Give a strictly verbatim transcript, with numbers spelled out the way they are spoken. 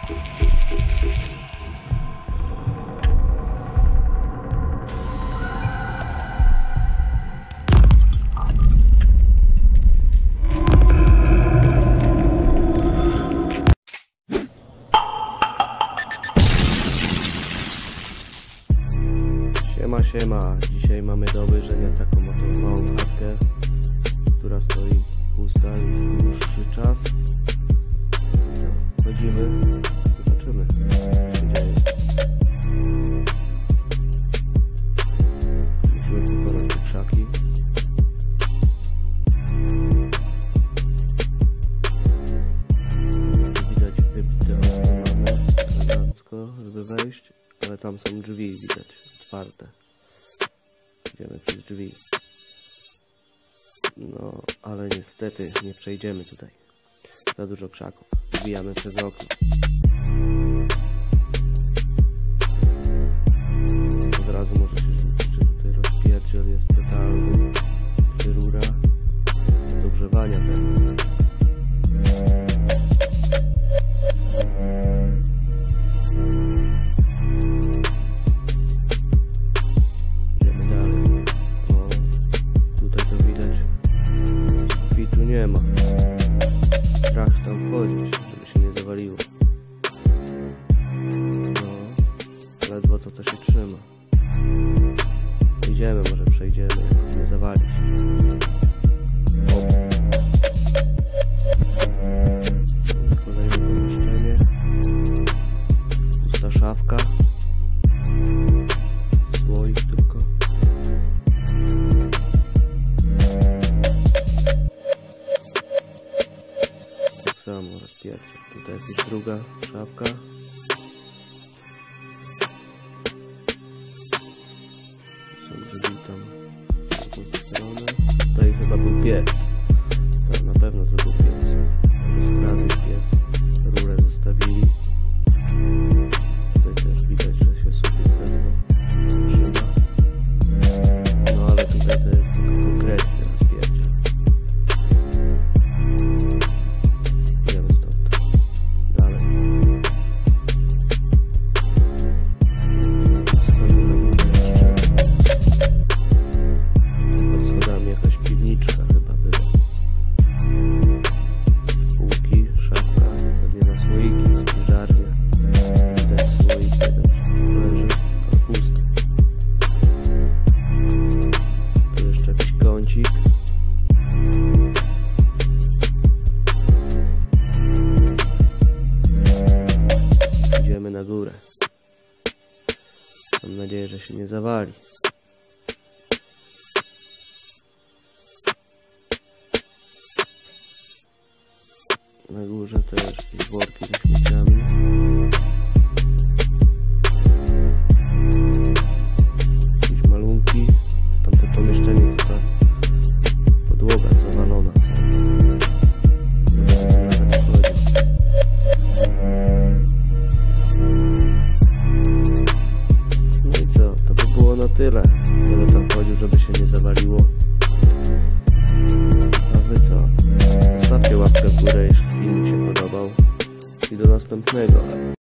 Siema, siema. Dzisiaj mamy do obejrzenia taką oto małą chatkę, która stoi pusta już dłuższy czas. Co? Chodzimy, zobaczymy, co się dzieje. Musimy pokonać te krzaki. Widać wybite okno mamy elegancko, żeby wejść, ale tam są drzwi widać. Otwarte. Idziemy przez drzwi. No, ale niestety nie przejdziemy tutaj. Za dużo krzaków. Wbijamy przez okno. Od razu może się rzucić, że tutaj rozpierdziel jest totalny. Czy rura do grzewania ten. Nie ma. Strach tam wchodzić, żeby się nie zawaliło. No, ledwo co to się trzyma. Idziemy, może przejdziemy, jakoś nie zawalić. O. Kolejne pomieszczenie. Pusta szafka. Słoik tylko. Samo rozpiercie. Tutaj jakaś druga szafka. Są drzwi tam z tej strony. Tutaj chyba był piec. Tam na pewno to był piec. Rozkradły piec. Rurę zostawili. Tutaj też widać, że się sufit ledwo trzyma. No ale tutaj to jest tylko konkretne rozpiercie. Idziemy na górę. Mam nadzieję, że się nie zawali. Na górze też jakieś worki ze śmieciami. Jakieś malunki. Tamte pomieszczenie to ta podłoga zawalona. No i co? To by było na tyle. Będę tam chodził, żeby się nie zawaliło. A wy co? Zostawcie łapkę w górę, jeśli film mi się podobał. I do następnego.